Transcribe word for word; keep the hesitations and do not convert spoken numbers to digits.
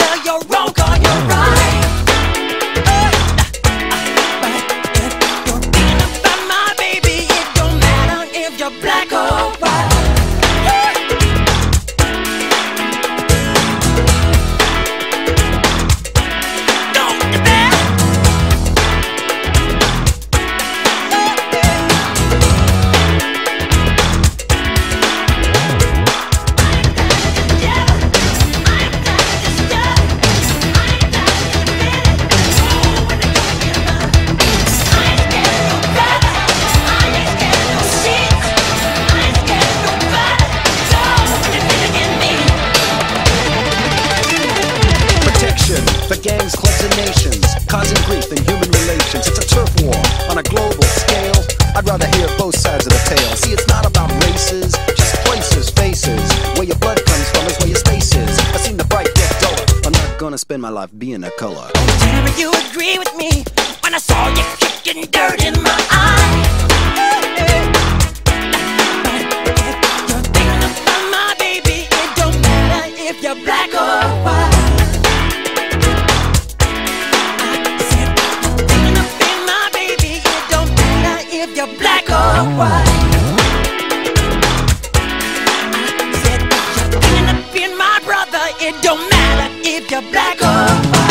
well, you're wrong, 'cause you're right. But if you're thinking about my baby, it don't matter if you're black or white. For gangs, clubs, and nations, causing grief in human relations. It's a turf war on a global scale. I'd rather hear both sides of the tale. See, it's not about races, just places, faces. Where your blood comes from is where your space is. I've seen the bright get duller. I'm not gonna spend my life being a color. Tell me you agree with me when I saw you kicking dirt in my eye. But if you're thinking about my baby, it don't matter if you're black or white. If you're black or white, I said if you're thinking of being my brother, it don't matter if you're black or white.